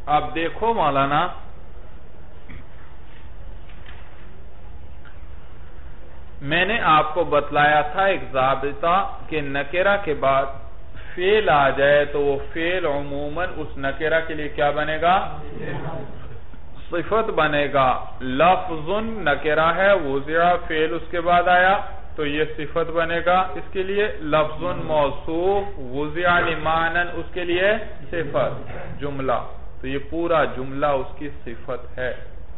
اب دیکھو مولانا، میں نے آپ کو بتلایا تھا ایک ضابطہ کہ نکرہ کے بعد فعل آ جائے تو وہ فعل عموماً اس نکرہ کے لیے کیا بنے گا؟ صفت بنے گا۔ لفظ نکرہ ہے، وضع فعل اس کے بعد آیا تو یہ صفت بنے گا اس کے لیے۔ لفظ موصوف وضع لمعنن اس کے لیے صفت جملہ، تو یہ پورا جملہ اس کی صفت ہے۔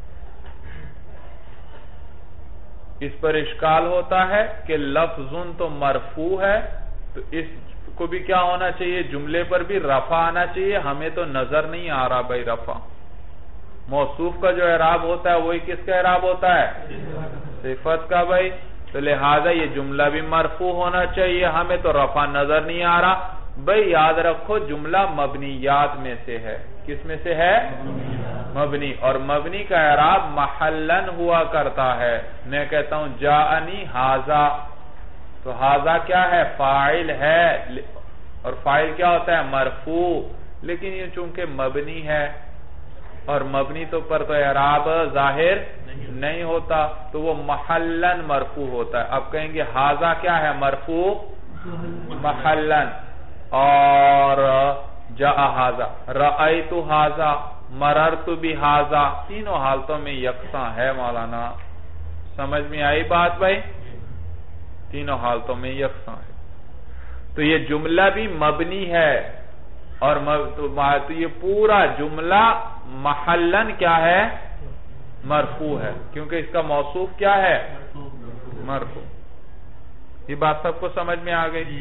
اس پر اشکال ہوتا ہے کہ لفظ تو مرفوع ہے، تو اس کو بھی کیا ہونا چاہیے؟ جملے پر بھی رفع آنا چاہیے، ہمیں تو نظر نہیں آ رہا بھائی رفع۔ موصوف کا جو اعراب ہوتا ہے وہی کس کا اعراب ہوتا ہے؟ صفت کا بھائی، تو لہذا یہ جملہ بھی مرفوع ہونا چاہیے، ہمیں تو رفع نظر نہیں آ رہا۔ بھائی یاد رکھو جملہ مبنیات میں سے ہے۔ کس میں سے ہے؟ مبنی، اور مبنی کا اعراب محلن ہوا کرتا ہے۔ میں کہتا ہوں جاءنی ھذا، تو ھذا کیا ہے؟ فاعل ہے، اور فاعل کیا ہوتا ہے؟ مرفوع، لیکن یہ چونکہ مبنی ہے اور مبنی تو پر تو اعراب ظاہر نہیں ہوتا، تو وہ محلن مرفوع ہوتا ہے۔ اب کہیں گے ھذا کیا ہے؟ مرفوع محلن، اور جاء ھذا، رأیت ھذا، مررت بھذا، تینوں حالتوں میں یکساں ہے مولانا۔ سمجھ میں آئی بات بھائی؟ تینوں حالتوں میں یکساں ہے، تو یہ جملہ بھی مبنی ہے، اور تو یہ پورا جملہ محلن کیا ہے؟ مرفوع ہے، کیونکہ اس کا موصوف کیا ہے؟ مرفوع۔ یہ بات سب کو سمجھ میں آ گئی؟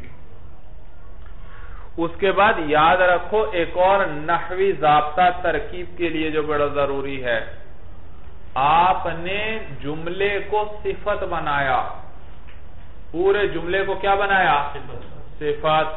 اس کے بعد یاد رکھو ایک اور نحوی ضابطہ ترکیب کے لیے جو بڑا ضروری ہے، آپ نے جملے کو صفت بنایا، پورے جملے کو کیا بنایا؟ صفت۔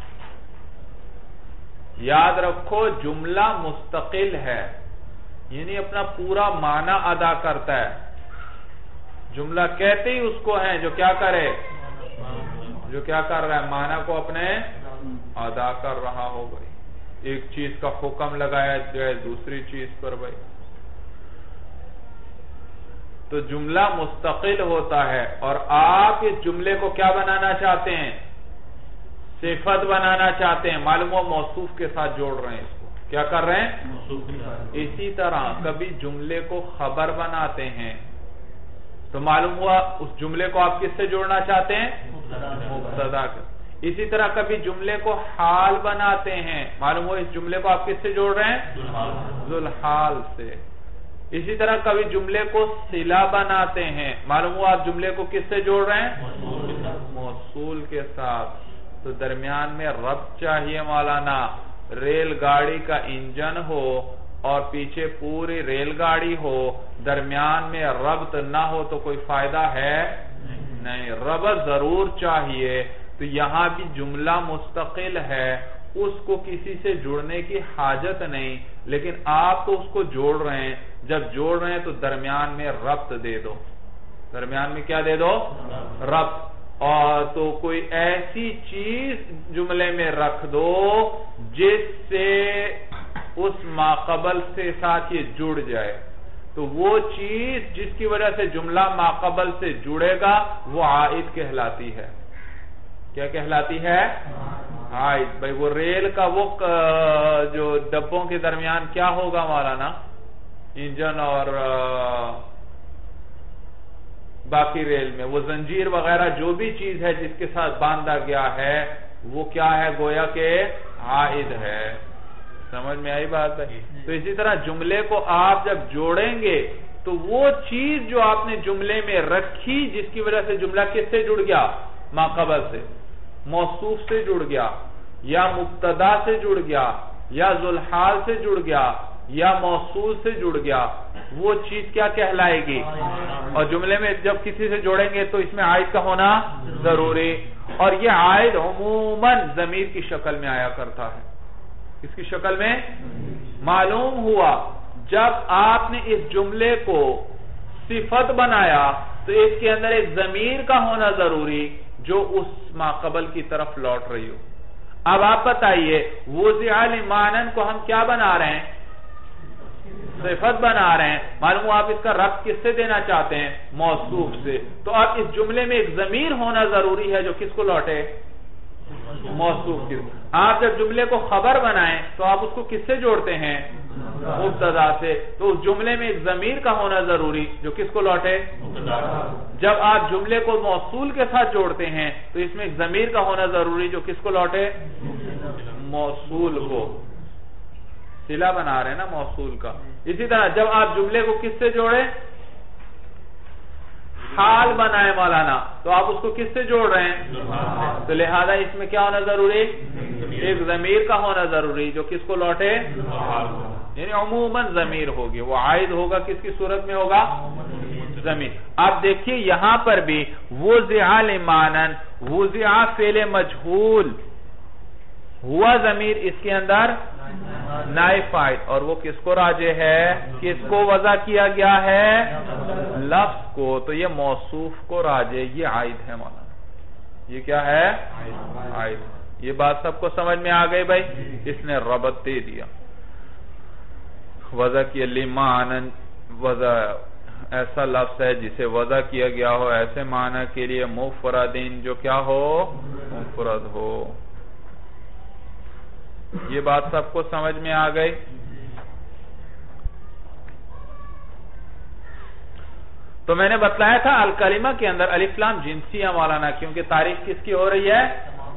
یاد رکھو جملہ مستقل ہے، یعنی اپنا پورا معنی ادا کرتا ہے۔ جملہ کہتے ہی اس کو ہیں جو کیا کرے؟ جو کیا کر رہا ہے؟ معنی کو اپنے ادا کر رہا ہو بھائی۔ ایک چیز کا حکم لگایا جائے دوسری چیز پر بھائی، تو جملہ مستقل ہوتا ہے، اور آپ اس جملے کو کیا بنانا چاہتے ہیں؟ صفت بنانا چاہتے ہیں۔ معلوم ہو موصوف کے ساتھ جوڑ رہے ہیں، اس کو کیا کر رہے ہیں؟ اسی طرح کبھی جملے کو خبر بناتے ہیں تو معلوم ہوا اس جملے کو آپ کس سے جوڑنا چاہتے ہیں؟ مبتدا کے۔ اسی طرح کبھی جملے کو حال بناتے ہیں، معلوم ہوا اس جملے کو آپ کس سے جوڑ رہے ہیں؟ ذوالحال سے۔ اسی طرح کبھی جملے کو صلہ بناتے ہیں، معلوم ہوا آپ جملے کو کس سے جوڑ رہے ہیں؟ موصول کے ساتھ۔ تو درمیان میں ربط چاہیے مولانا۔ ریل گاڑی کا انجن ہو اور پیچھے پوری ریل گاڑی ہو، درمیان میں ربط نہ ہو تو کوئی فائدہ ہے نہیں، ربط ضرور چاہیے۔ تو یہاں بھی جملہ مستقل ہے، اس کو کسی سے جڑنے کی حاجت نہیں، لیکن آپ تو اس کو جوڑ رہے ہیں، جب جوڑ رہے ہیں تو درمیان میں ربط دے دو۔ درمیان میں کیا دے دو؟ ربط۔ اور تو کوئی ایسی چیز جملے میں رکھ دو جس سے اس ماقبل سے ساتھ یہ جڑ جائے، تو وہ چیز جس کی وجہ سے جملہ ماقبل سے جڑے گا وہ عائد کہلاتی ہے۔ کیا کہلاتی ہے؟ عائد۔ بھئی وہ ریل کا وہ جو ڈبوں کے درمیان کیا ہوگا مولانا؟ انجن اور باقی ریل میں وہ زنجیر وغیرہ جو بھی چیز ہے جس کے ساتھ باندھا گیا ہے وہ کیا ہے؟ گویا کہ عائد ہے۔ سمجھ میں آئی بات ہے؟ تو اسی طرح جملے کو آپ جب جوڑیں گے تو وہ چیز جو آپ نے جملے میں رکھی جس کی وجہ سے جملہ کس سے جڑ گیا؟ ماقبل سے، موصوف سے جڑ گیا، یا مبتدا سے جڑ گیا، یا ذوالحال سے جڑ گیا، یا موصول سے جڑ گیا، وہ چیز کیا کہلائے گی؟ اور جملے میں جب کسی سے جوڑیں گے تو اس میں عائد کا ہونا ضروری، اور یہ عائد عموماً ضمیر کی شکل میں آیا کرتا ہے۔ اس کی شکل میں معلوم ہوا جب آپ نے اس جملے کو صفت بنایا تو اس کے اندر ایک ضمیر کا ہونا ضروری جو اس ماقبل کی طرف لوٹ رہی ہو۔ اب آپ بتائیے وضع لمعنن کو ہم کیا بنا رہے ہیں؟ صفت بنا رہے ہیں، معلوم آپ اس کا ربط کس سے دینا چاہتے ہیں؟ موصوف سے. تو اب اس جملے میں ایک ضمیر ہونا ضروری ہے جو کس کو لوٹے؟ موصوف کی. آپ جب جملے کو خبر بنائیں تو آپ اس کو کس سے جوڑتے ہیں؟ مبتدا سے. تو اس جملے میں ایک ضمیر کا ہونا ضروری جو کس کو لوٹے؟ جب آپ جملے کو موصول کے ساتھ جوڑتے ہیں تو اس میں ایک ضمیر کا ہونا ضروری جو کس کو لوٹے؟ موصول کو. صلہ بنا رہے ہیں نا موصول کا. اسی طرح جب آپ جملے کو کس سے جوڑے؟ حال بنائے مولانا تو آپ اس کو کس سے جوڑ رہے ہیں؟ تو لہذا اس میں کیا ہونا ضروری؟ ایک ضمیر کا ہونا ضروری جو کس کو لوٹے؟ یعنی عموماً ضمیر ہوگی. وہ عائد ہوگا کس کی صورت میں ہوگا؟ ضمیر. آپ دیکھیے یہاں پر بھی وضع لمانن، وضع فعل مجہول، ہوا ضمیر اس کے اندر نائب فاعل، اور وہ کس کو راجع ہے؟ کس کو وضع کیا گیا ہے؟ لفظ کو. تو یہ موصوف کو راجع، یہ عائد ہے مولانا. یہ کیا ہے؟ عائد. یہ بات سب کو سمجھ میں آ گئی بھائی؟ اس نے ربط دے دیا. وضع کی لمانن، وضع ایسا لفظ ہے جسے وضع کیا گیا ہو ایسے معنی کے لیے مفردین جو کیا ہو؟ مفرد ہو. یہ بات سب کو سمجھ میں آ گئی؟ تو میں نے بتلایا تھا الکلمہ کے اندر الف لام جنسیہ مولانا، کیونکہ تعریف کس کی ہو رہی ہے؟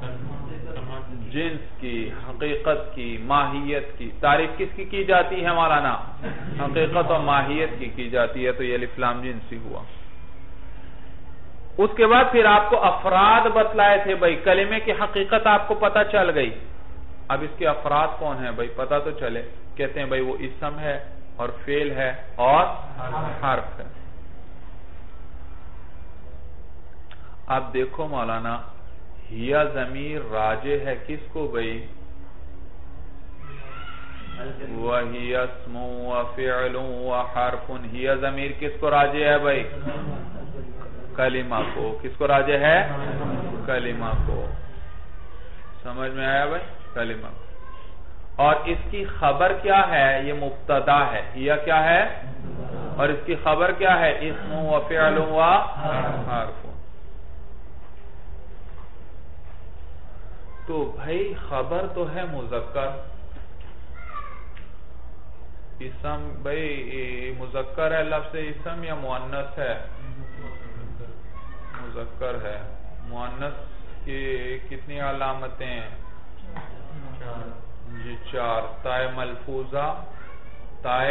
جنس کی، حقیقت کی، ماہیت کی. تعریف کس کی جاتی ہے مولانا؟ حقیقت اور ماہیت کی جاتی ہے. تو یہ الف لام جنسی ہوا. اس کے بعد پھر آپ کو افراد بتلائے تھے بھائی. کلمے کی حقیقت آپ کو پتہ چل گئی. اب اس کے افراد کون ہیں بھائی؟ پتہ تو چلے. کہتے ہیں بھائی وہ اسم ہے اور فعل ہے اور حرف ہے. اب دیکھو مولانا، ہیا ضمیر راجع ہے کس کو بھائی؟ وَهِيَ اسْمٌ وَفِعْلٌ وَحَرْفٌ. ہیا ضمیر کس کو راجع ہے بھائی؟ کلمہ کو. کس کو راجع ہے؟ کلمہ کو. سمجھ میں آیا بھائی؟ کلمہ. اور اس کی خبر کیا ہے؟ یہ مبتدا ہے. ہیا کیا ہے؟ اور اس کی خبر کیا ہے؟ اسم وفعل وحرف. تو بھائی خبر تو ہے مذکر. اسم بھائی مذکر ہے لفظ اسم یا مؤنث ہے؟ مذکر ہے. مؤنث کی کتنی علامتیں ہیں؟ جی 4. تائے ملفوظہ، تائے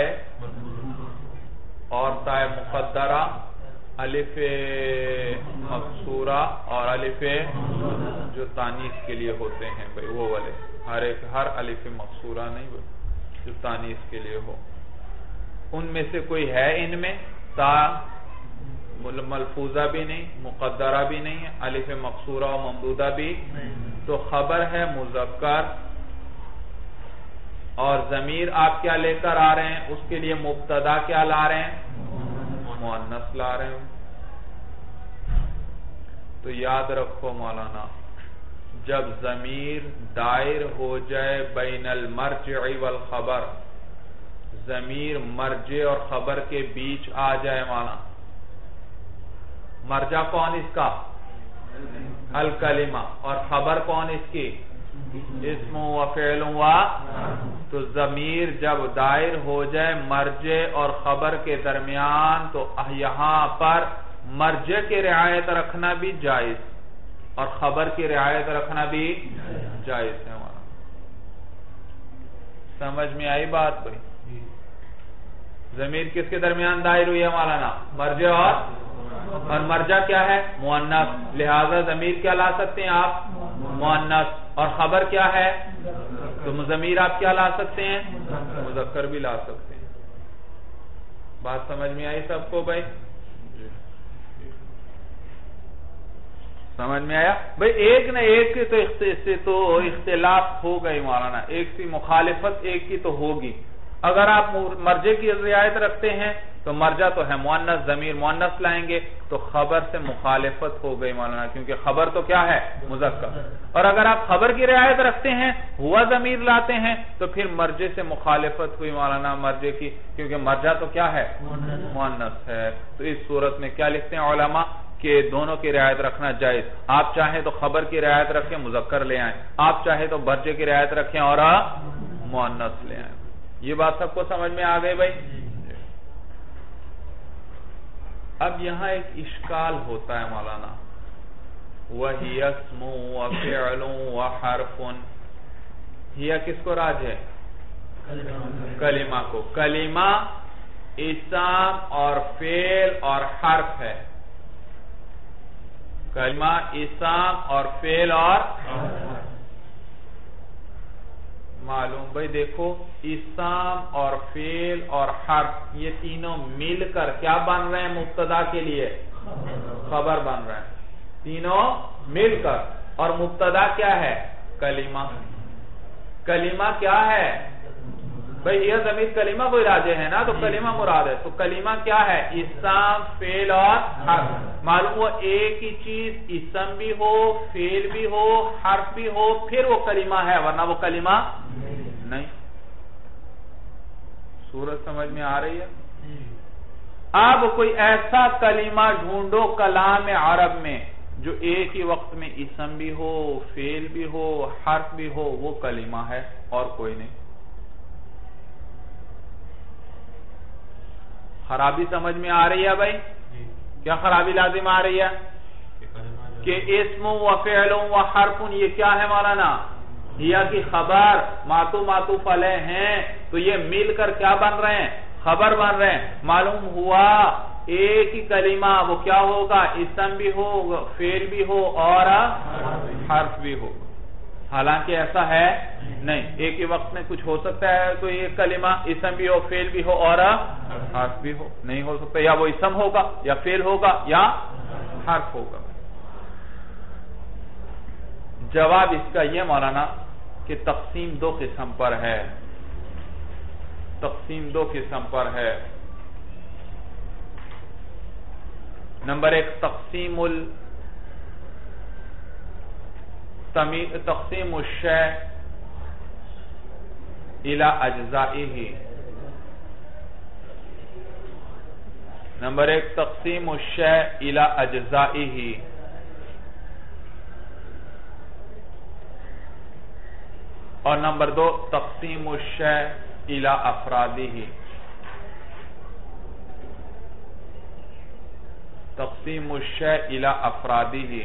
اور تائے مقدرہ، الف مقصورہ اور الف جو تانیث کے لیے ہوتے ہیں بھائی وہ والے. ہر الف مقصورہ نہیں جو تانیث کے لیے ہو. ان میں سے کوئی ہے ان میں؟ تا ملفوظہ بھی نہیں، مقدرہ بھی نہیں ہے، الف مقصورہ و ممدودہ بھی. تو خبر ہے مذکر اور ضمیر آپ کیا لے کر آ رہے ہیں؟ اس کے لیے مبتدا کیا لا رہے ہیں؟ مؤنث لا رہے ہیں. تو یاد رکھو مولانا، جب ضمیر دائر ہو جائے بین المرجع والخبر، ضمیر مرجع اور خبر کے بیچ آ جائے مولانا. مرجع کون اس کا؟ الکلمہ. اور خبر کون اس کی؟ اسم و فعل و. تو ضمیر جب دائر ہو جائے مرجع اور خبر کے درمیان تو یہاں پر مرجع کی رعایت رکھنا بھی جائز اور خبر کی رعایت رکھنا بھی جائز ہے. سمجھ میں آئی بات بھائی؟ ضمیر کس کے درمیان دائر ہوئی ہے مولانا؟ مرجع اور مرجع کیا ہے؟ مؤنث. لہذا ضمیر کیا لا سکتے ہیں آپ؟ مؤنث. اور خبر کیا ہے؟ تو ضمیر آپ کیا لا سکتے ہیں؟ مذکر بھی لا سکتے ہیں. بات سمجھ میں آئی سب کو بھائی؟ سمجھ میں آیا بھائی؟ ایک نہ ایک سے تو اختلاف ہو گئی مولانا. ایک سی مخالفت ایک کی تو ہوگی. اگر آپ مرجع کی رعایت رکھتے ہیں تو مرجع تو ہے مؤنث، ضمیر مؤنث لائیں گے تو خبر سے مخالفت ہو گئی مولانا، کیونکہ خبر تو کیا ہے مذکر، اور اگر آپ خبر کی رعایت رکھتے ہیں ہوا ضمیر لاتے ہیں تو پھر مرجع سے مخالفت ہوئی مولانا مرجع کی، کیونکہ مرجع تو کیا ہے مؤنث ہے۔ تو اس صورت میں کیا لکھتے ہیں علماء کہ دونوں کی رعایت رکھنا جائز، آپ چاہیں تو خبر کی رعایت رکھیں مذکر لے آئیں، آپ چاہیں تو مرجع کی رعایت رکھیں اور مؤنث لے آئیں۔ یہ بات سب کو سمجھ میں آ گئی بھائی؟ اب یہاں ایک اشکال ہوتا ہے مولانا، وَهِيَ اسْمٌ وَفِعْلٌ وَحَرْفٌ، ہِیَ کس کو راج ہے؟ کلمہ کو۔ کلمہ اسم اور فعل اور حرف ہے، کلمہ اسم اور فعل اور معلوم بھائی دیکھو اسم اور فعل اور حرف یہ تینوں مل کر کیا بن رہے ہیں مبتدا کے لیے؟ خبر بن رہے ہیں تینوں مل کر، اور مبتدا کیا ہے؟ کلمہ۔ کلمہ کیا ہے بھائی؟ یہ ضمیر کلمہ کو راجع ہے نا، تو کلمہ مراد ہے، تو کلمہ کیا ہے؟ اسم فعل اور حرف۔ معلوم ہوا ایک ہی چیز اسم بھی ہو فعل بھی ہو حرف بھی ہو پھر وہ کلمہ ہے، ورنہ وہ کلمہ نہیں۔ صورت سمجھ میں آ رہی ہے؟ اب کوئی ایسا کلمہ ڈھونڈو کلام عرب میں جو ایک ہی وقت میں اسم بھی ہو فعل بھی ہو حرف بھی ہو، وہ کلمہ ہے اور کوئی نہیں۔ خرابی سمجھ میں آ رہی ہے بھائی؟ کیا خرابی لازم آ رہی ہے؟ کہ اسم و فعل و حرف یہ کیا ہے مولانا؟ ہیا کی خبر معطوف علیہ ہیں، تو یہ مل کر کیا بن رہے ہیں؟ خبر بن رہے ہیں۔ معلوم ہوا ایک ہی کلمہ وہ کیا ہوگا؟ اسم بھی ہو فعل بھی ہو اور حرف بھی ہو، حالانکہ ایسا ہے نہیں، ایک ہی وقت میں کچھ ہو سکتا ہے تو یہ کلمہ اسم بھی ہو فعل بھی ہو اور حرف بھی ہو، نہیں ہو سکتا، یا وہ اسم ہوگا یا فعل ہوگا یا حرف ہوگا۔ جواب اس کا یہ مولانا کہ تقسیم دو قسم پر ہے، تقسیم دو قسم پر ہے۔ نمبر ایک تقسیم الشیء الى اجزائه، نمبر ایک تقسیم الشیء الى اجزائه، اور نمبر دو تقسیم الشیء الى افرادہ، تقسیم الشیء الى افرادہ۔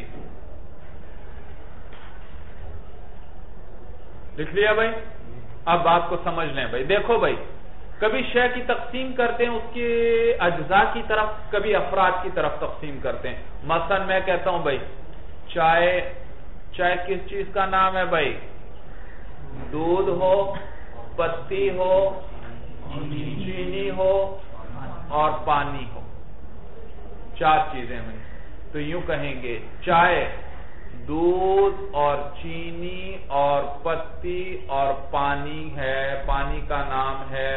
لکھ لیا بھائی؟ اب بات کو سمجھ لیں بھائی، دیکھو بھائی کبھی شے کی تقسیم کرتے ہیں اس کے اجزاء کی طرف، کبھی افراد کی طرف تقسیم کرتے ہیں۔ مثلا میں کہتا ہوں بھائی چائے، چائے کس چیز کا نام ہے بھائی؟ دودھ ہو پتی ہو چینی ہو اور پانی ہو، چار چیزیں ہیں۔ تو یوں کہیں گے چائے دودھ اور چینی اور پتی اور پانی ہے، پانی کا نام ہے،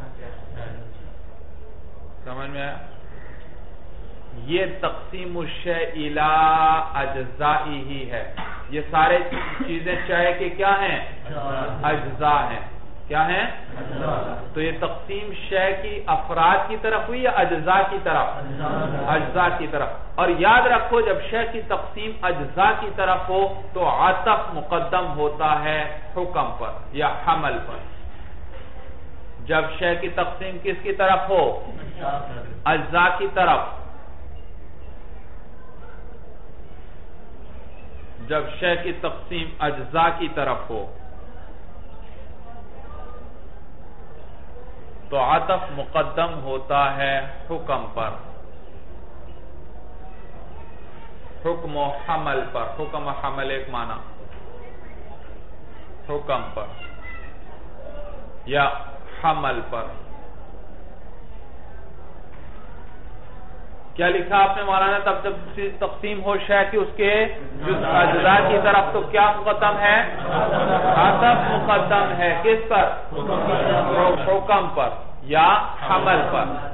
سمجھ میں آیا؟ یہ تقسیم الشیء الی اجزائہ ہے، یہ سارے چیزیں چائے کے کیا ہیں؟ اجزاء ہیں، کیا ہیں؟ تو یہ تقسیم شے کی افراد کی طرف ہوئی یا اجزاء کی طرف؟ اجزاء کی طرف۔ اور یاد رکھو جب شے کی تقسیم اجزاء کی طرف ہو تو عطف مقدم ہوتا ہے حکم پر یا حمل پر۔ جب شے کی تقسیم کس کی طرف ہو؟ اجزاء کی طرف، جب شے کی تقسیم اجزاء کی طرف ہو تو عطف مقدم ہوتا ہے حکم پر، حکم و حمل پر۔ حکم و حمل ایک معنی حکم پر یا حمل پر۔ کیا لکھا آپ نے مولانا؟ تب جب تقسیم ہو شے کی اس کے اجزاء کی طرف تو کیا مقدم ہے؟ عطف مقدم ہے کس پر؟ حکم پر یا حمل پر۔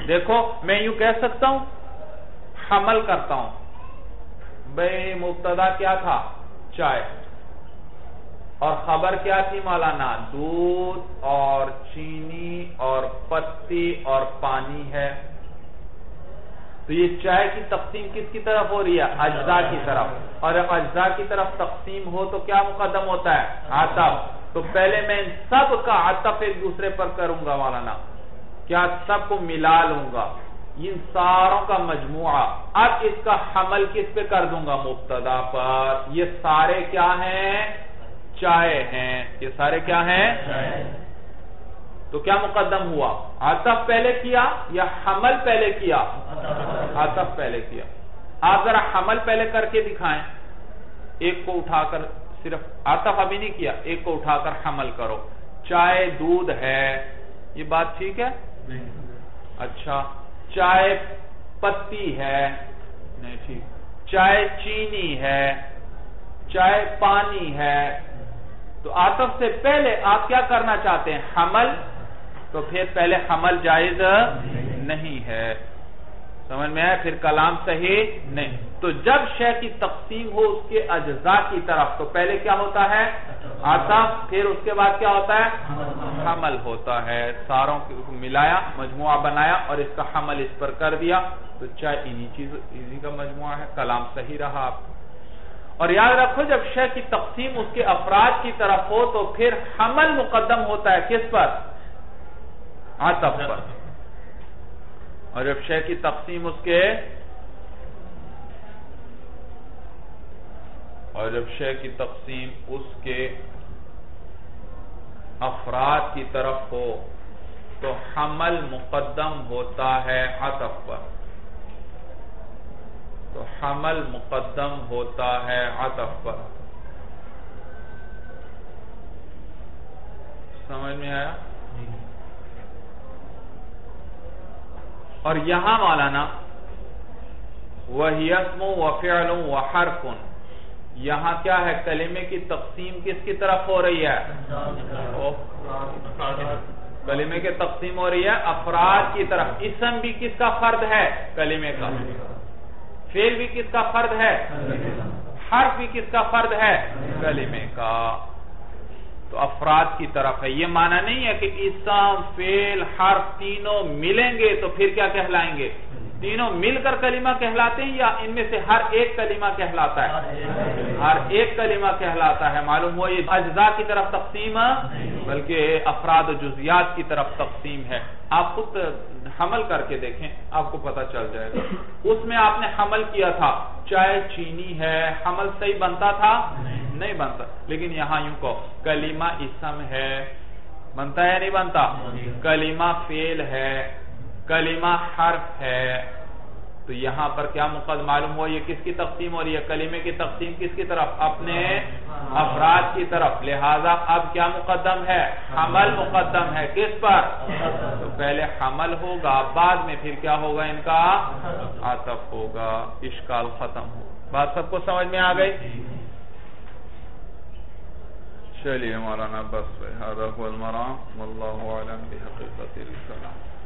دیکھو میں یوں کہہ سکتا ہوں، حمل کرتا ہوں، بھئی مبتدا کیا تھا؟ چائے، اور خبر کیا تھی مولانا؟ دودھ اور چینی اور پتی اور پانی ہے۔ تو یہ چائے کی تقسیم کس کی طرف ہو رہی ہے؟ اجزاء کی طرف، اور جب اجزاء کی طرف تقسیم ہو تو کیا مقدم ہوتا ہے؟ عطف۔ تو پہلے میں ان سب کا عطف ایک دوسرے پر کروں گا مولانا، کیا سب کو ملا لوں گا، ان ساروں کا مجموعہ، اب اس کا حمل کس پہ کر دوں گا؟ مبتدا پر۔ یہ سارے کیا ہیں؟ چائے ہیں۔ یہ سارے کیا ہیں؟ تو کیا مقدم ہوا؟ عطف پہلے کیا یا حمل پہلے کیا؟ عطف پہلے کیا۔ آپ ذرا حمل پہلے کر کے دکھائیں، ایک کو اٹھا کر، صرف عطف ابھی نہیں کیا، ایک کو اٹھا کر حمل کرو۔ چائے دودھ ہے، یہ بات ٹھیک ہے؟ اچھا، چائے پتی ہے، نہیں ٹھیک۔ چائے چینی ہے، چائے پانی ہے۔ تو عطف سے پہلے آپ کیا کرنا چاہتے ہیں؟ حمل۔ تو پھر پہلے حمل جائز نہیں ہے، سمجھ میں آیا؟ پھر کلام صحیح نہیں۔ تو جب شے کی تقسیم ہو اس کے اجزاء کی طرف تو پہلے کیا ہوتا ہے؟ عطف، پھر اس کے بعد کیا ہوتا ہے؟ حمل ہوتا ہے۔ ساروں کو ملایا، مجموعہ بنایا اور اس کا حمل اس پر کر دیا، تو چاہے انہی کا مجموعہ ہے، کلام صحیح رہا آپ۔ اور یاد رکھو جب شے کی تقسیم اس کے افراد کی طرف ہو تو پھر حمل مقدم ہوتا ہے کس پر؟ عطف پر۔ اور جب شے کی تقسیم اس کے افراد کی طرف ہو تو حمل مقدم ہوتا ہے عطف پر۔ تو حمل مقدم ہوتا ہے عطف پر۔ سمجھ میں آیا؟ اور یہاں مولانا وَهِيَ اسْمٌ وَفِعْلٌ وَحَرْفٌ، یہاں کیا ہے؟ کلمے کی تقسیم کس کی طرف ہو رہی ہے؟ کلمے کی تقسیم ہو رہی ہے افراد کی طرف۔ اسم بھی کس کا فرد ہے؟ کلمے کا۔ فعل بھی کس کا فرد ہے؟ حرف بھی کس کا فرد ہے؟ کلمے کا۔ تو افراد کی طرف ہے۔ یہ معنی نہیں ہے کہ اسم، فعل، حرف تینوں ملیں گے تو پھر کیا کہلائیں گے؟ تینوں مل کر کلمہ کہلاتے ہیں، یا ان میں سے ہر ایک کلمہ کہلاتا ہے؟ ہر ایک کلمہ کہلاتا ہے۔ معلوم ہوا یہ اجزاء کی طرف تقسیم بلکہ افراد و جزیات کی طرف تقسیم ہے۔ آپ خود حمل کر کے دیکھیں، آپ کو پتہ چل جائے گا۔ اس میں آپ نے حمل کیا تھا، چائے چینی ہے، حمل صحیح بنتا تھا؟ نہیں بنتا۔ لیکن یہاں یوں کہو کلمہ اسم ہے، بنتا ہے نہیں بنتا؟ کلمہ فعل ہے، کلمہ حرف ہے، تو یہاں پر کیا مقدم معلوم ہوا؟ یہ کس کی تقسیم ہو رہی ہے؟ کلمے کی تقسیم کس کی طرف؟ اپنے افراد کی طرف۔ لہذا اب کیا مقدم ہے؟ حمل مقدم ہے کس پر؟ تو پہلے حمل ہوگا، بعد میں پھر کیا ہوگا؟ ان کا عطف ہوگا، اشکال ختم ہو۔ بات سب کو سمجھ میں آ گئی؟ چلیے مولانا بس هذا هو المرام والله اعلم بحقیقت الکلام۔